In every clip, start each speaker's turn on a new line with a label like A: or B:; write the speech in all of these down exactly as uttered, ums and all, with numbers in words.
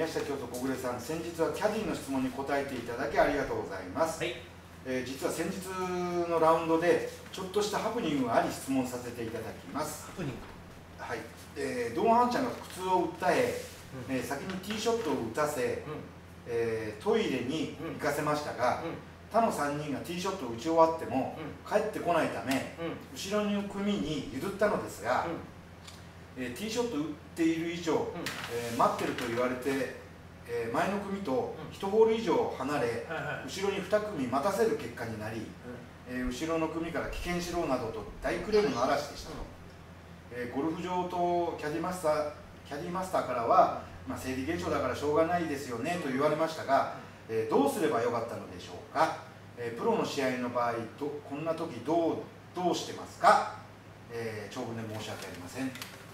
A: 宮下京都小暮さん、先日はキャディの質問に答えていただきありがとうございます。はい、えー、実は先日のラウンドでちょっとしたハプニングがあり質問させていただきます。
B: ハプニング、
A: はい、えー、ドン・ハンちゃんが苦痛を訴え、うん、えー、先にティーショットを打たせ、うん、えー、トイレに行かせましたが、うん、他のさんにんがティーショットを打ち終わっても、うん、帰ってこないため、うん、後ろの組に譲ったのですが、うん、えー、ティーショット打っている以上、うん、えー、待ってると言われて、えー、前の組といちホール以上離れ、うん、後ろにに組待たせる結果になり、うん、えー、後ろの組から危険しろなどと大クレームの嵐でしたと。うん、えー、ゴルフ場とキャディマスター、キャディマスターからは、まあ、生理現象だからしょうがないですよねと言われましたが、えー、どうすればよかったのでしょうか。えー、プロの試合の場合どこんな時どうどうしてますか。えー、長文で申し訳ありません。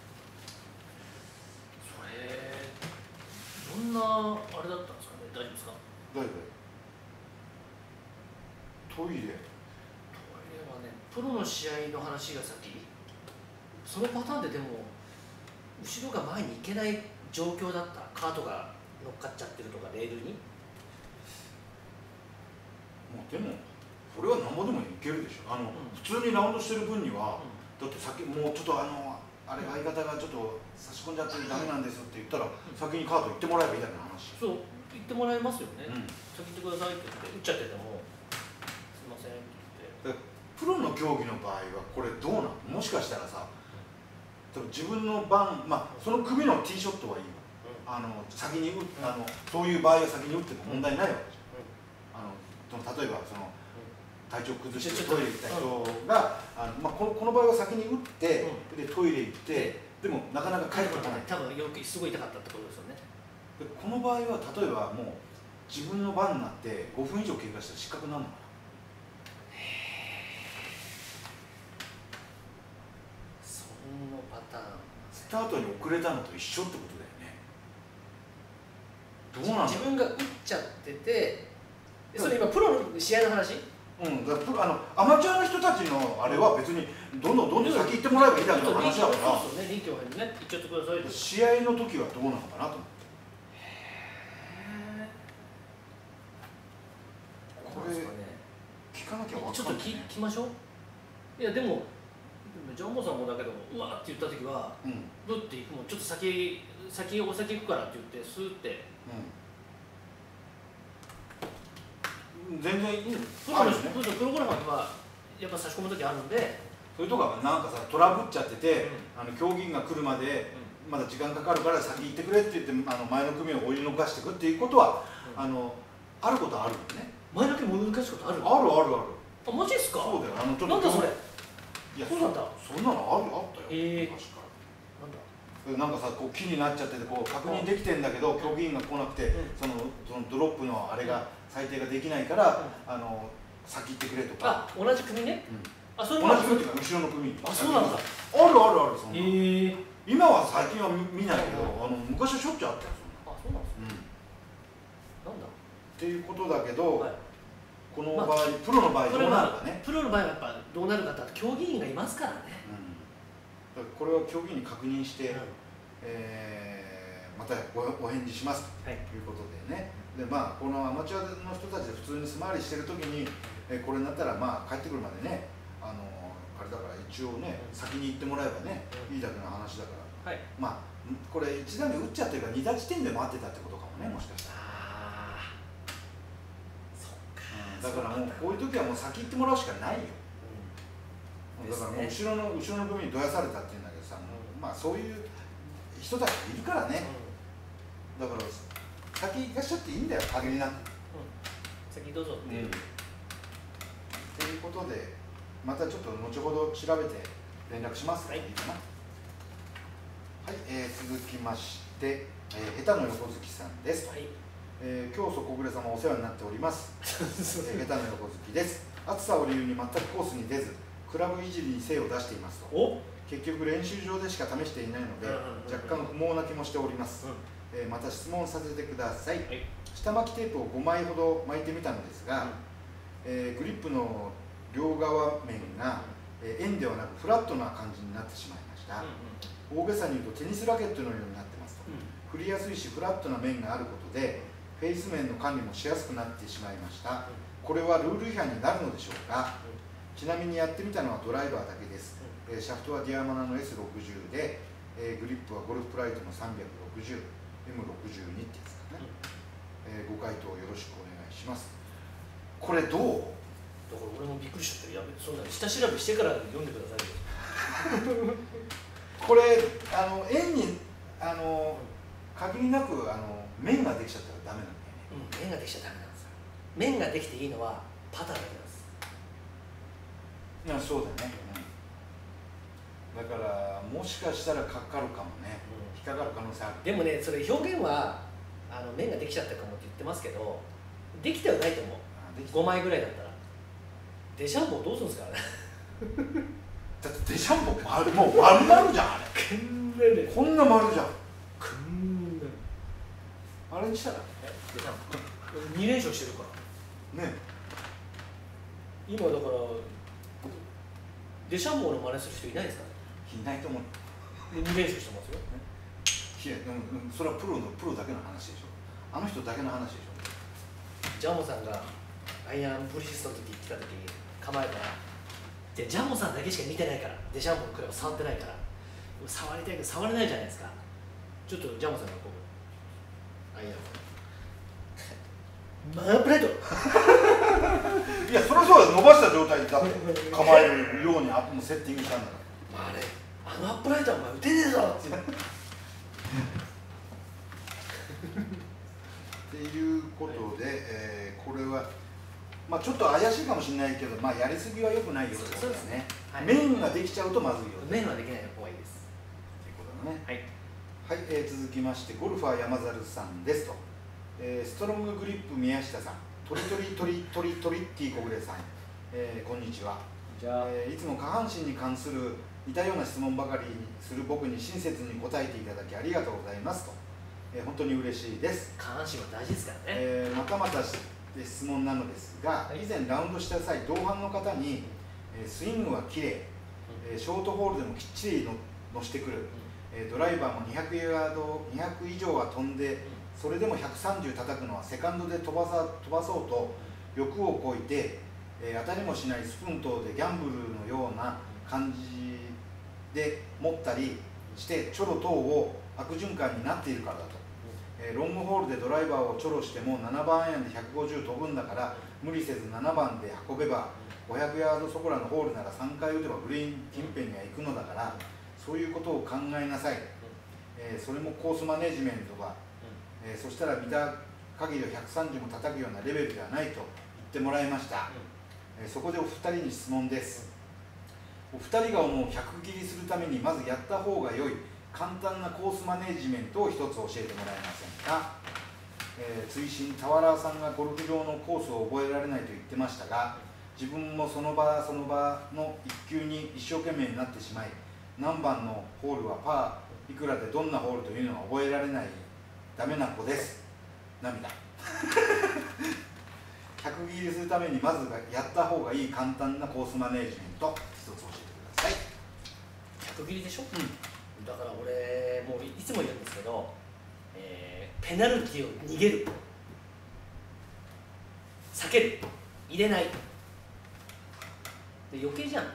B: それどんなあれだったんですかね。大丈夫ですか。
A: 大丈夫。トイレトイレ
B: はね、プロの試合の話が先。そのパターンででも後ろが前に行けない状況だった。カートが乗っかっちゃってるとかレールに。
A: もうでもこれは何ぼでもいけるでしょ。あの、うん、普通にラウンドしてる分には、うん、だって先もうちょっとあのあれ相方がちょっと差し込んじゃってダメなんですって言ったら、うん、先にカート行ってもらえばいいだけの話。
B: そう言ってもらえますよね。うん、先行ってくださいって言って打っちゃっててもすいませんって言って。
A: プロの競技の場合はこれどうなの。もしかしたらさ、自分の番、まあその組のティーショットはいいわ、うん、あの先に打あのそういう場合は先に打っても問題ないわけじゃん。うん、あの例えばその体調崩してトイレ行った人が、あのまあ、このこの場合は先に打って、うん、でトイレ行ってでもなかなか帰ってこない。
B: 多分よくすごい痛かったってことですよね。
A: でこの場合は例えばもう自分の番になってごふん以上経過したら失格になるのかな。
B: そのパターン
A: スタートに遅れたのと一緒ってことだよね。どうなんだ。
B: 自分が打っちゃってて、それ今プロの試合の話。
A: うん、だからあのアマチュアの人たちのあれは別にどんどんどんどん先行ってもらえばいいだけの話だから、
B: そうですよね、臨機応変にね、行っちゃってください。
A: 試合の時はどうなのかなと思って。これ聞かなきゃ分かんないね。
B: ちょっと聞きましょう。いやでもジャンボさんもだけどうわって言った時は、うん、どうって行くもんちょっと先先お先行くからって言ってスーって。
A: うん、全然いいの。
B: プロの人、プロゴルファーはやっぱ差し込む時あるんで、
A: それとかなんかさトラブっちゃってて、うん、あの競技員が来るまでまだ時間かかるから先行ってくれって言ってあの前の組を追い抜かしていくっていうことは、うん、あのあることはあるよね。
B: 前の組追い抜かすことある？
A: あるあるある。
B: あ、マジですか？
A: そうだよ。あのちょっと
B: なんだそれ。
A: いや、
B: そうなんだ。
A: そんなのあるあったよ。
B: ええー。
A: なんかさこう木になっちゃっててこう確認できてんだけど競技員が来なくて、うん、そのそのドロップのあれが裁定ができないから、うん、あの先行ってくれとか。
B: あ、同じ組ね。
A: うん、あ、それ同じ組っていうか後ろの組。
B: あ、そうなんだ。あ
A: るあるあるそんな。
B: えー、
A: 今は最近は見ないけど、あの昔はしょっちゅうあったよ。
B: あ、そうなんですね。うん、なんだ。
A: っていうことだけど、はい、この場合、まあ、プロの場合どうなるかね。
B: プロの場合はやっぱどうなるかって競技員がいますからね。
A: うん、これは競技員に確認して。うん、えー、また お, お返事しますということでね、はい、でまあ、このアマチュアの人たちで普通に素回りしてるときに、えー、これになったら、まあ、帰ってくるまでね、あのあれだから一応ね、うん、先に行ってもらえばね、うん、いいだけの話だから、はい、まあ、これ一打目打っちゃってるからに打地点で待ってたってことかもね、もしかしたら。あそっか、うん、だからもうこういう時はもう先行ってもらうしかないよ、うん、だからもう後ろの後ろの組にどやされたっていうんだけどさ、うん、まあそういう人たちいるからね、うん、だから先行かしちゃっていいんだよ、限りなく、うん、
B: 先どうぞっていう、うん、
A: っていうことでまたちょっと後ほど調べて連絡します。はい、いいかな。はい、えー、続きまして、えー、下手の横好きさんです。はい、えー、教祖小暮様お世話になっております。えー、下手の横好きです。暑さを理由に全くコースに出ずクラブいじりに精を出していますと。お結局練習場でしか試していないので若干不毛な気もしております、うん、えー、また質問させてください、はい、下巻きテープをごまいほど巻いてみたのですが、うん、えー、グリップの両側面が、えー、円ではなくフラットな感じになってしまいました、うんうん、大げさに言うとテニスラケットのようになってますと、うん、 振りやすいしフラットな面があることでフェイス面の管理もしやすくなってしまいました。これはルール違反になるのでしょうか。ちなみにやってみたのはドライバーだけです。えーシャフトはディアマナの エスろくじゅう で、えーグリップはゴルフプライドの さんびゃくろくじゅう、エムろくじゅうに ってやつかね。えーご回答よろしくお願いします。これどう？
B: だから俺もびっくりしちゃって、やべ、そんな下調べしてから読んでくださいよ。
A: これあの円にあの限りなくあの面ができちゃったらダメなんだよね。
B: うん、面ができちゃダメなんですよ。面ができていいのはパターだけなんです。
A: いやそうだね、うん、だからもしかしたらかかるかもね、うん、引っかかる可能性ある。
B: でもね、それ表現はあの面ができちゃったかもって言ってますけど、できてはないと思う。ごまいぐらいだったら。デシャンボどうするんですかね。
A: だってデシャンボ丸もう丸々じゃんあれ。こんな丸じゃん。
B: こんな
A: あれにしたら
B: デシャンボに連勝してるから
A: ね。
B: 今だからデシャンボの真似する人いないですかね。
A: いないと思う。
B: に連勝してますよ。
A: いやでもそれはプロのプロだけの話でしょ。あの人だけの話でしょ。
B: ジャモさんがアイアンプリシストの時来た時に構えたら、でジャモさんだけしか見てないから、デシャンボのクラブ触ってないから、触りたいけど触れないじゃないですか。ちょっとジャモさんがこうアイアンマープレート
A: いやそれはそうだ、伸ばした状態でだって構えるようにアップもセッティングしたんだから。
B: あれ、あのアップライトはお前打てねえぞって
A: っていうことで、えー、これは、まあ、ちょっと怪しいかもしれないけど、まあ、やりすぎは良くないよってことですね。はい、面ができちゃうとまずいよ。
B: 面はできない方がいいです。
A: ということだね。
B: はい、
A: はい、えー、続きましてゴルファー山猿さんですと、えー、ストロンググリップ宮下さん、トリトリトリトリトリッティ小暮さん、えー、こんにちは。
B: じゃあ、
A: えー、いつも下半身に関する似たような質問ばかりにする僕に親切に答えていただきありがとうございますと、えー、本当に嬉しいです。
B: 下半身は大事ですからね。
A: えー、またまた質問なのですが、以前ラウンドした際同伴の方に、えー、スイングは綺麗、えー、ショートホールでもきっちりの乗してくる、えー、ドライバーもにひゃくヤードにひゃく以上は飛んで、それでもひゃくさんじゅう叩くのはセカンドで飛ばさ飛ばそうと欲をこいて、えー、当たりもしないスプーン等でギャンブルのような感じで持ったりしてチョロ等を悪循環になっているからだと、えー、ロングホールでドライバーをチョロしてもななばんアイアンでひゃくごじゅう飛ぶんだから無理せずななばんで運べばごひゃくヤードそこらのホールならさんかい打てばグリーン近辺には行くのだから、そういうことを考えなさい、えー、それもコースマネジメントが、えー、そしたら見た限りはひゃくさんじゅうも叩くようなレベルではないと言ってもらいました、えー、そこでお二人に質問です。お二人が思うひゃく切りするためにまずやった方が良い簡単なコースマネジメントを一つ教えてもらえませんか。えー、追伸俵さんがゴルフ場のコースを覚えられないと言ってましたが、自分もその場その場の一球に一生懸命になってしまい、何番のホールはパーいくらでどんなホールというのは覚えられないダメな子です。涙ひゃく切りするためにまずやった方がいい簡単なコースマネジメント一つ教えてください。
B: ひゃく切りでしょ、
A: うん、
B: だから俺もういつも言うんですけど、えー、ペナルティを逃げる、避ける、入れないで余計じゃん。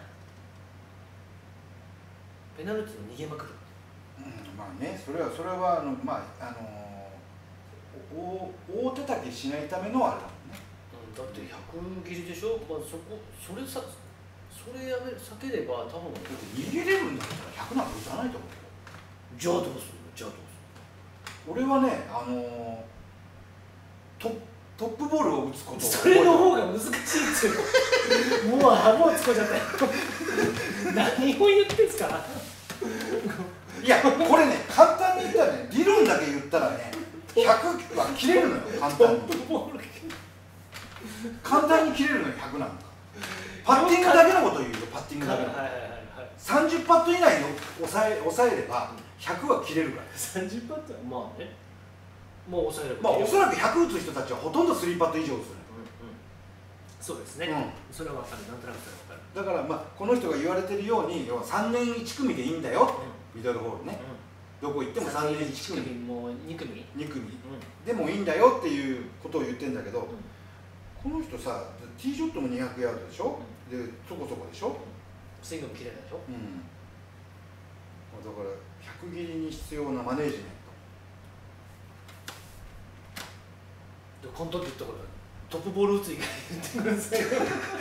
B: ペナルティを逃げまくる、
A: うん、まあね、それはそれはあのまああの大大叩きしないためのあれだもんね、
B: うん、だってひゃく切りでしょ、まあ、そこそれさそれやめ避ければ多分
A: だって逃げれるんだったらひゃくなんて打たないと思うよ。
B: じゃあどうするじゃあどうする
A: 俺はね、あのトトップボールを打つことを
B: それの方が難しいっていうもうあもうつこちゃったよ何を言ってんすか
A: いや、これね、簡単に言ったらね、理論だけ言ったらね、ひゃくは切れるのよ、簡単に。簡単に切れるのよ、ひゃくなんか。パッティングだけのことを言うよ、パッティングだけのこと。さんじゅうパット以内に抑え抑えれば、ひゃくは切れるから。
B: さんじゅうパットはまあね、もう抑えれば。
A: まあ、おそらくひゃく打つ人たちはほとんどスリーパット以上する。
B: そうですね、うん、それは分かる、なんとなくそれは分かる。
A: だから、まあ、この人が言われてるように、要はさんねんいち組でいいんだよ、うん、ミドルホールね、 どこ行ってもさんねんいち組
B: もうに組
A: に組、
B: うん、
A: でもいいんだよっていうことを言ってんだけど、
B: うん、
A: この人さティーショットもにひゃくヤードでしょ、うん、でそこそこでしょ、うん、
B: スイングも綺麗でしょ、
A: うん、だからひゃく切りに必要なマネージメン
B: トでこの時ってこれトップボール打つ以外言ってくださいよ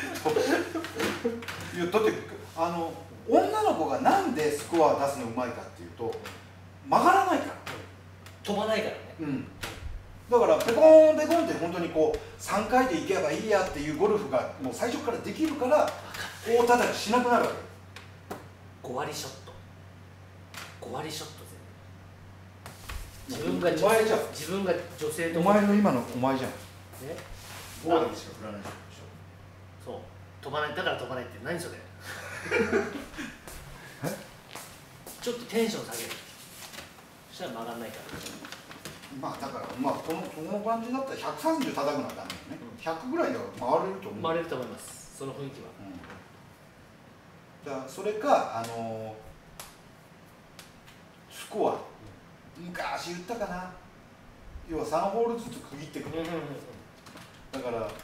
A: いやだってあの女の子がなんでスコアを出すのうまいかっていうと曲がらないから、
B: 飛ばないからね、
A: うん、だからペコンペコンって本当にこうさんかいでいけばいいやっていうゴルフがもう最初からできるから大叩きしなくなるわけ。
B: ご割ショットご割ショット全部自分が
A: お前じゃん、
B: 自分が女性と
A: お前の今のお前じゃん
B: ね、
A: ご割しか振らないでしょ。
B: そう飛ばない、だから飛ばないって何それちょっとテンション下げる、そしたら曲がんないから。
A: まあだからまあこのこの感じだったらひゃくさんじゅう叩くのはダメよね、うん、ひゃくぐらいでは回れると思う。
B: 回れると思います、その雰囲気は、
A: うん、だからそれかあのー、スコア、うん、昔言ったかな、要はさんホールずつ区切ってくる、うんうんうん、だから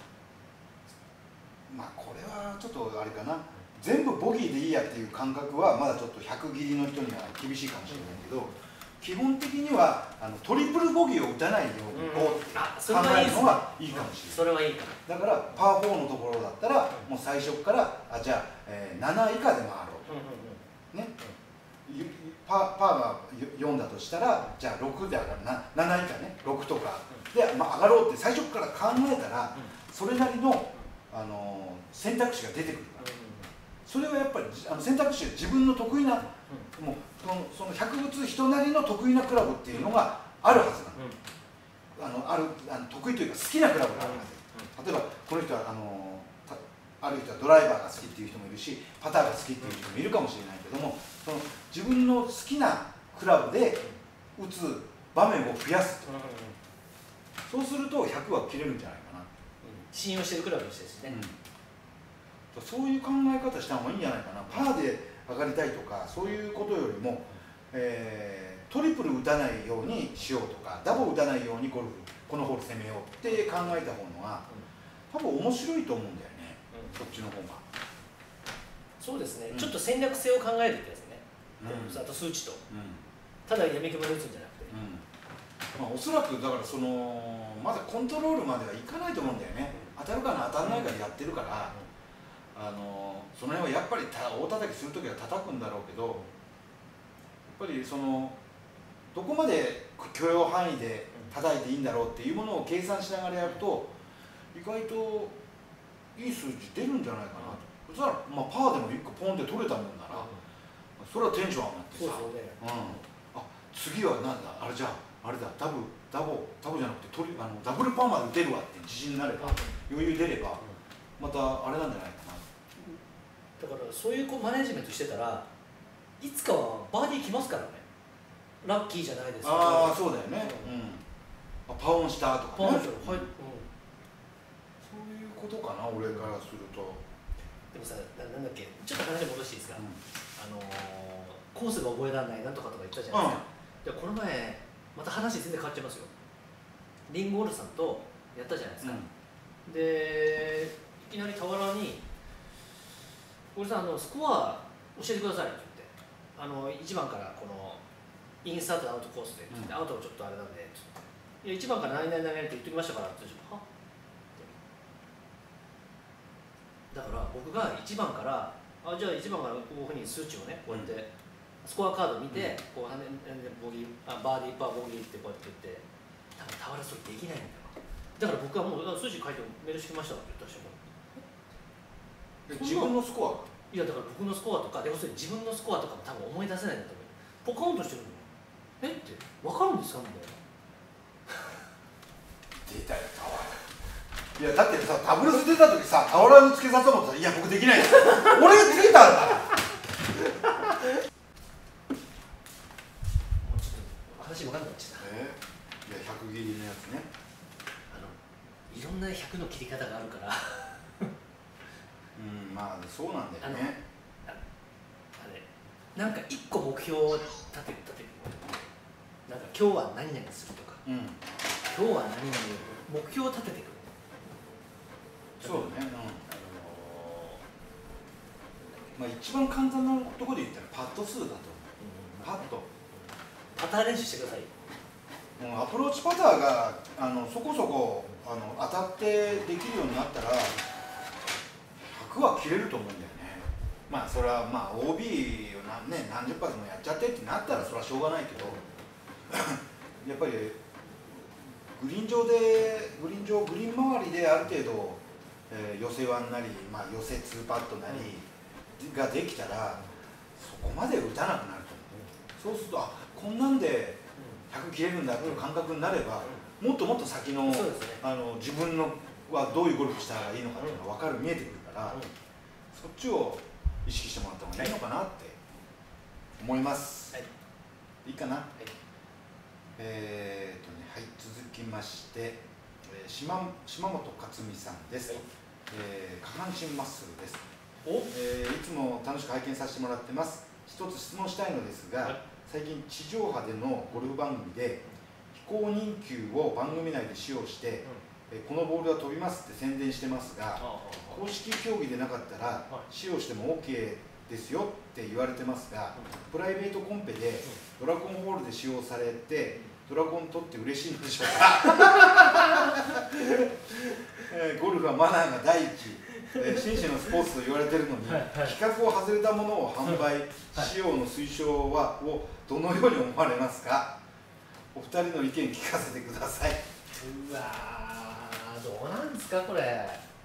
A: まあこれはちょっとあれかな、全部ボギーでいいやっていう感覚はまだちょっとひゃく切りの人には厳しいかもしれないけど、うん、基本的にはあのトリプルボギーを打たないようにこう、うん、考えるのがいいかもしれない。
B: それはいいか
A: だからパーフォーのところだったら、もう最初からあじゃあ、えー、なな以下で回ろうと、うんうんうん、ね、パ, パーがよんだとしたらじゃあろくで上がるな、なな以下ね、ろくとかで、まあ、上がろうって最初から考えたら、それなりの、あのー、選択肢が出てくるから、それはやっぱりあの選択肢が自分の得意な、うん、もうそのその百物人なりの得意なクラブっていうのがあるはずなの、うん、あのあるあの得意というか好きなクラブがあるはず、例えばこの人はあのある人はドライバーが好きっていう人もいるし、パターが好きっていう人もいるかもしれないけども、その自分の好きなクラブで打つ場面を増やすと、そうするとひゃくは切れるんじゃないかな、うん、
B: 信用してるクラブとしてですね、
A: うん、そういう考え方した方がいいんじゃないかな。パーで上がりたいとかそういうことよりも、えー、トリプル打たないようにしようとかダボ打たないようにゴルフこのホール攻めようって考えた方のが多分面白いと思うんだよね、うん、そっちの方が。
B: そうですね、うん、ちょっと戦略性を考えるってやつね、うん、あと数値と、うん、ただやみくもに打つんじゃなくて、
A: うん、まあ、おそらくだからそのまだコントロールまではいかないと思うんだよね、当たるかな当たらないかでやってるから、うん、あのその辺はやっぱり大叩きするときは叩くんだろうけど、やっぱりそのどこまで許容範囲で叩いていいんだろうっていうものを計算しながらやると意外といい数字出るんじゃないかなと。そしたら、まあ、パーでもいっこポンって取れたもんなら、それはテンション上がってさ、そうそう、ね、うん、あ次はなんだあれじゃああれだダブダボダボじゃなくて取りあのダブルパーまで打てるわって自信になれば、余裕出ればまたあれなんじゃないかな。
B: だからそういうこうマネジメントしてたらいつかはバーディー来ますからね。ラッキーじゃないですか。
A: ああそうだよね、うん、あパオンしたとかね、
B: パオンした、はい、うん、
A: そういうことかな俺からすると。
B: でもさ、なんだっけ、ちょっと話戻していいですか、うん、あのー、コースが覚えられないなんとかとか言ったじゃないですか、うん、でこの前また話全然変わっちゃいますよ。リンゴールさんとやったじゃないですか、うん、でいきなり俵に「ゴールさん、あのスコア教えてください」って言って、あのいちばんからこのインスタートアウトコースでって言って、うん、アウトちょっとあれなんでって言って、いやいちばんから何々何々って言ってきましたからって言って、はっだから僕がいちばんからあじゃあいちばんからこういうふうに数値をねこうやって、うん、スコアカード見て、うん、こうボギーあバーディーパーボギーってこうやって言って、多分俵それできないんだよ。だから僕はもう数値書いてメールしてきましたって言った人も
A: 自分のスコア
B: いやだから僕のスコアとかでもそれ自分のスコアとかも多分思い出せないんだと思う。ポカンとしてるのえって分かるんですかみたいな
A: 出たよいやだってさダブルス出た時さ俵につけさせと思ったらいや僕できないです俺がつけたんだ
B: もうちょっと話分かんなくなっちゃった。
A: えー、いやひゃく切りのやつね、
B: あのいろんなひゃくの切り方があるからうん
A: まあそうなんだよね。
B: あれなんか一個目標を立てる立てるなんか今日は何々するとか、
A: うん、
B: 今日は何々目標を立てていく。
A: そうね、うん、あのー、まあ一番簡単なところで言ったらパット数だと思う、うん、パット
B: パター練習してください。
A: うん、アプローチパターがあのそこそこあの当たってできるようになったらひゃくは切れると思うんだよね。まあそれはまあ オービー を何、ね、何十発もやっちゃってってなったらそれはしょうがないけどやっぱりグリーン上でグリーン上グリーン周りである程度、えー、寄せワンなり、まあ、寄せツーパットなりができたらそこまで打たなくなると思う。そうするとあこんなんでひゃく切れるんだっていう感覚になれば、もっともっと先の、
B: そうですね、
A: あの自分のはどういうゴルフしたらいいのかっていうのが分かる見えてくるから、うん、そっちを意識してもらった方がいいのかなって思います。はい、いいかな。はい、えーっとねはい続きまして、えー、島島本克美さんです。はい、えー、下半身マッスルです。お、えー、いつも楽しく拝見させてもらってます。一つ質問したいのですが、はい、最近地上波でのゴルフ番組で非公認球を番組内で使用して、うん、えこのボールは飛びますって宣伝してますが、公式競技でなかったら使用しても オーケー ですよって言われてますが、プライベートコンペでドラゴンホールで使用されてドラゴン取って嬉しいのでしょうかえゴルフはマナーが第一、え紳士のスポーツと言われているのに、はいはい、規格を外れたものを販売、はい、使用の推奨はをどのように思われますか。お二人の意見聞かせてください。
B: うわー、どうなんですかこれ。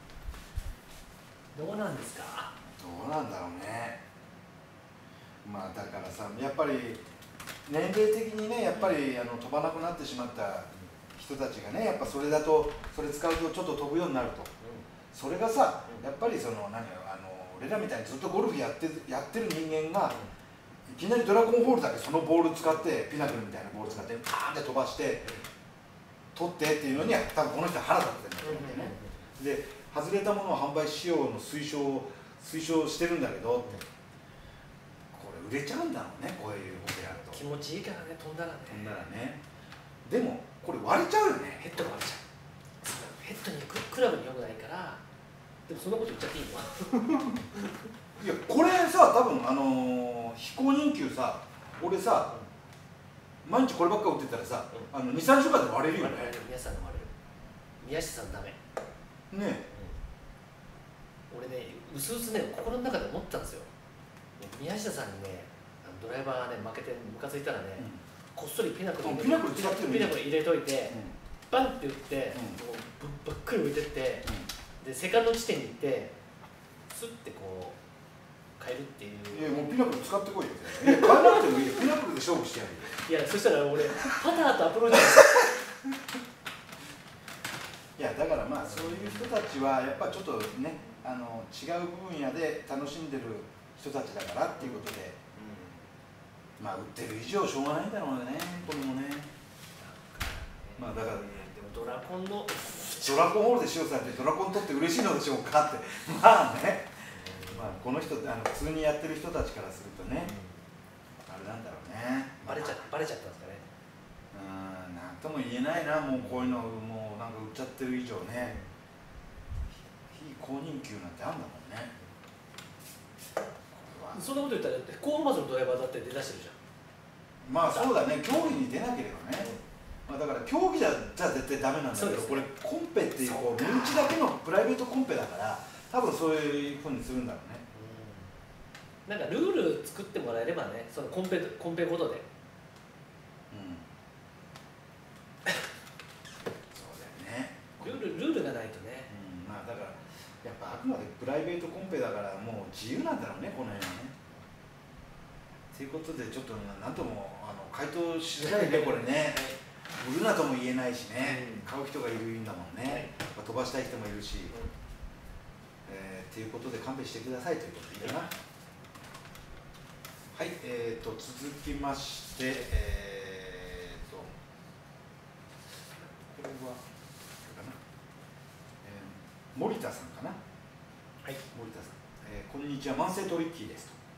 B: どうなんですか。
A: どうなんだろうね。まあだからさ、やっぱり年齢的にね、やっぱりあの飛ばなくなってしまった人たちがね、やっぱそれだとそれ使うとちょっと飛ぶようになると、うん、それがさ、やっぱりその何あの俺らみたいにずっとゴルフやってやってる人間が、いきなりドラゴンホールだけそのボール使ってピナクルみたいなボール使ってパーンって飛ばして取ってっていうのには多分この人は腹立ってるんだと思うんだよね。で外れたものを販売しようの推奨を推奨してるんだけど、これ売れちゃうんだろうね、こういうことやると。
B: 気持ちいいからね、飛んだらね。
A: 飛んだらね。でもこれ割れちゃうよね。
B: ヘッドが割れちゃう。ヘッドにククラブに良くないから。でもそんなこと言っちゃっていいの？
A: いやこれさ、多分あのー、非公認球さ、俺さ、うん、毎日こればっか打ってたらさ、うん、あのにさんしゅうかんで割れるよね。
B: 宮下さん割れる。宮下さんダメ。
A: ね
B: え、うん、俺ね、うすうすね、心の中で思ったんですよ。宮下さんにね、あのドライバーね、負けてムカついたらね、うん、こっそりピナクル
A: ピナクル使ってる
B: ピナクル入れといて、うん、バンって打って、うん、もうばっくり浮いてって、うん、でセカンド地点に行ってスッてこう変えるっていう。
A: いやもうピナクル使ってこいよ。いや変えなくてもいいよ。ピナクルで勝負してやる
B: よ。いやそしたら俺パターとアプローチ
A: いやだからまあそういう人たちはやっぱちょっとね、あの違う分野で楽しんでる人たちだからっていうことで、うん、まあ売ってる以上しょうがないんだろうね、これもね。まあだから、ね、
B: でもドラコンの
A: ドラゴンホールで使用されてドラコン取って嬉しいのでしょうかってまあね、まあこの人あの普通にやってる人たちからするとね、うん、あれなんだろうね。
B: バレちゃバレちゃったんですかね。
A: うん、なんとも言えないな、もうこういうのもうなんか売っちゃってる以上ね。非公認球なんてあんだもんね。
B: そんなこと言ったらコーンバズのドライバーだって出だしてるじゃん。
A: まあそうだね、競技に出なければね、うん、まあだから競技じゃじゃ絶対ダメなんだけど、ね、これコンペっていうこう身内だけのプライベートコンペだから多分そういうふうにするんだろうね。
B: うん、なんかルール作ってもらえればね、そのコンペコンペごとで。
A: うんそうだよね。
B: ルールルールがないとね。
A: うん、まあだからやっぱあくまでプライベートコンペだからもう自由なんだろうね、この辺はね。ということでちょっと何ともあの回答しづらいねこれね。売るなとも言えないしね、うん、買う人がいるんだもんね、はい、飛ばしたい人もいるし、うん、えー、っていうことで勘弁してくださいということでいいかな。はい、えーと続きまして、えーとこれはこれかな、えー、森田さんかな。はい、森田さん、えー、こんにちは、慢性トリッキーですと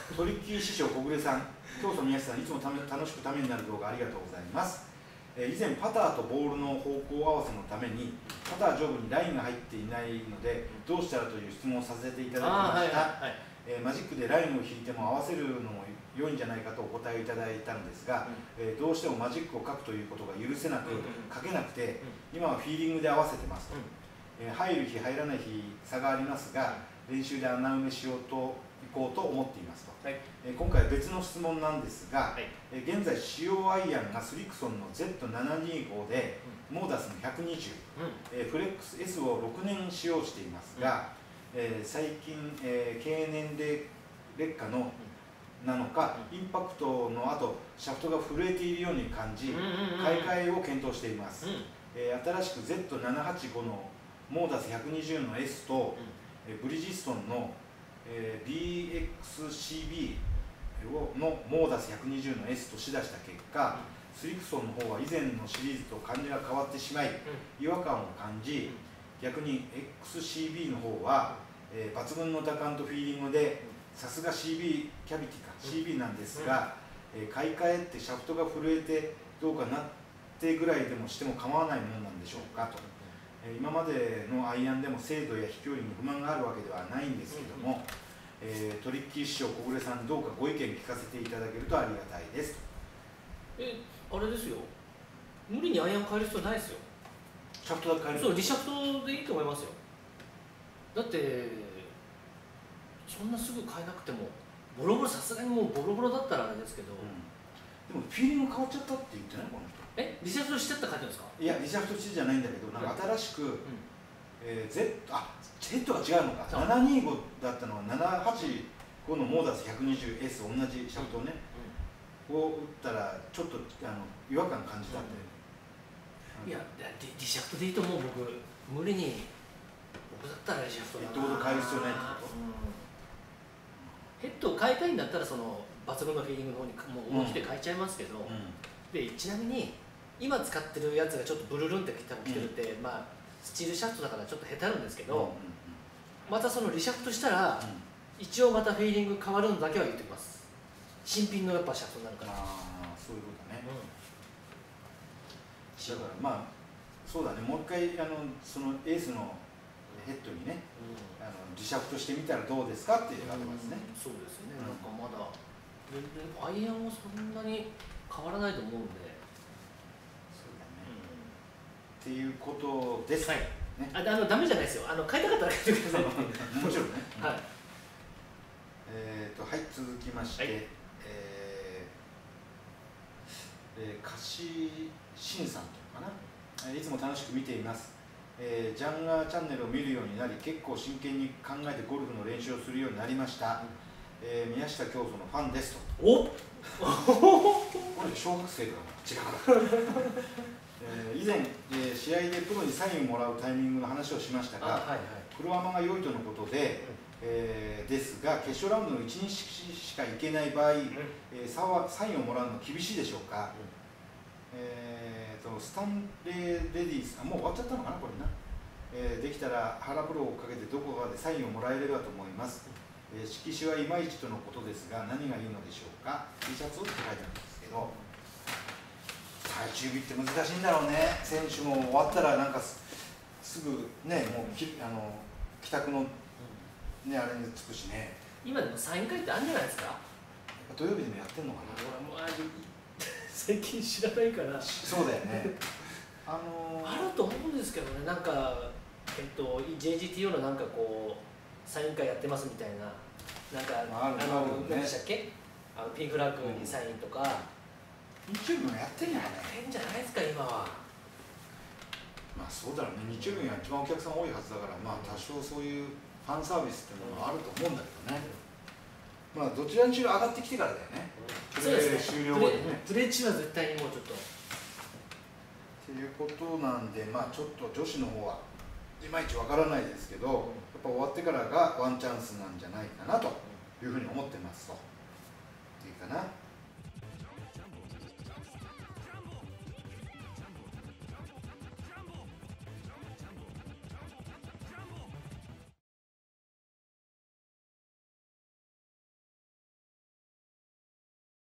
A: トリッキー師匠小暮さん、教祖宮下さん、いつもため楽しくためになる動画ありがとうございます。えー、以前パターとボールの方向合わせのためにパター上部にラインが入っていないのでどうしたらという質問をさせていただきました。マジックでラインを引いても合わせるのも良いんじゃないかとお答えいただいたんですが、うん、えー、どうしてもマジックを書くということが許せなく、うん、書けなくて、うん、今はフィーリングで合わせてますと、うん、えー、入る日入らない日差がありますが練習で穴埋めしようといこうと思っていますと、はい、えー、今回は別の質問なんですが、はい、えー、現在使用アイアンがスリクソンの ゼットななにじゅうご で、うん、モーダスのひゃくにじゅう、うん、えー、フレックス S をろくねん使用していますが、うん、えー、最近、えー、経年で劣化のなのか、インパクトの後シャフトが震えているように感じ、買い替えを検討しています、うん、えー、新しく ゼットななはちご のモーダスひゃくにじゅうの S と、うん、えー、ブリヂストンの、えー、ビーエックスシービー をのモーダスひゃくにじゅうの S としだした結果、うん、スリクソンの方は以前のシリーズと感じが変わってしまい、うん、違和感を感じ、逆に エックスシービー の方は、えー、抜群の打感とフィーリングでさすが シービー キャビティか、うん、シービー なんですが、うん、えー、買い替えってシャフトが震えてどうかなってぐらいでもしても構わないものなんでしょうかと、えー、今までのアイアンでも精度や飛距離に不満があるわけではないんですけども、うん、えー、トリッキー師匠小暮さんどうかご意見聞かせていただけるとありがたいですと。
B: え、あれですよ、無理にアイアン変える必要ないですよ。
A: シャフトだけ変える？
B: そう、リシャフトでいいと思いますよ。だってそんなすぐ変えなくてもボロボロ、さすがにもうボロボロだったらあれですけど、うん、
A: でもフィーリング変わっちゃったって言ってないこの人。
B: え、リシャフトしてった感じですか？い
A: や、リシャフトしてじゃないんだけど、なんか新しく、うん、えー、Z、あ、Z が違うのか、ななにじゅうごだったのはななはちごのモーダス ひゃくにじゅうエス 同じシャフトをね、うんうん、を打ったらちょっとあの違和感感じたんで、
B: うん、いや、リシャフトでいいと思う。僕無理に、僕だったらリシャフトだな。
A: ヘッドを変える必要ないってこと？
B: ヘッドを変えたいんだったらその抜群のフィーリングの方にもう思い切って変えちゃいますけど、うん、でちなみに今使ってるやつがちょっとブルルンって多分来てるって、うん、まあスチールシャフトだからちょっと下手なんですけど、うんうんうん、またそのリシャフトしたら、うん、一応またフィーリング変わるのだけは言ってきます。新品のやっぱシャフトになるから。
A: ああ、そういうことね、うん、だからまあそうだね、もう一回あのそのエースのヘッドにね、うん、あのリシャフトしてみたらどうですかっていうアドバイスね。
B: そうですね、うん、なんかまだ全然アイアンはそんなに変わらないと思うんで。
A: そうだね、うん、っていうことです。
B: はい、ね、ああのダメじゃないですよ。あの変えたかったら変えてください。
A: もちろんね。
B: はい。
A: えっとはい続きまして、はい、えーえー、カシシンさんというのかな。いつも楽しく見ています。えー、ジャンガーチャンネルを見るようになり、結構真剣に考えてゴルフの練習をするようになりました。うん、えー、宮下教祖のファンですと。
B: おっ
A: これ小学生かな、違う、えー、以前、えー、試合でプロにサインをもらうタイミングの話をしましたが、はいはい、プロアマが良いとのことで、えー、ですが決勝ラウンドのいちにちしか行けない場合、うん、えー、サインをもらうのは厳しいでしょうか。うん、えー、とスタンレーレディース、あ、もう終わっちゃったのかなこれな、えー、できたら原プロをかけてどこかでサインをもらえればと思います。えー、色紙はいまいちとのことですが何がいいのでしょうか。 T シャツって書いてあるんですけど、最終日って難しいんだろうね。選手も終わったらなんか す, すぐね、もうきあの帰宅の、ね、あれにつくしね。
B: 今でもサイン会ってあるんじゃないですか。
A: 土曜日でもやってんのかな。
B: 俺も最近知らないから。
A: そうだよね。あのー、
B: あると思うんですけどね。なんか、えっと、ジェイジーティーオー のなんかこうサイン会やってますみたいな、なんか、あの、何でしたっけ、あのピンフラッグにサインとか、
A: うん、日曜日もやってんやね。
B: やってんじゃないですか今は。
A: まあそうだろうね、日曜日が一番お客さん多いはずだから、まあ多少そういうファンサービスっていうのはあると思うんだけどね。まあどちらにしろ上がってきてからだよね。
B: そうですね。
A: 終了後でね。
B: プレー中は絶対にもうちょっと。
A: っていうことなんで、まあちょっと女子の方はいまいちわからないですけど、やっぱ終わってからがワンチャンスなんじゃないかなというふうに思ってますと。いいかな。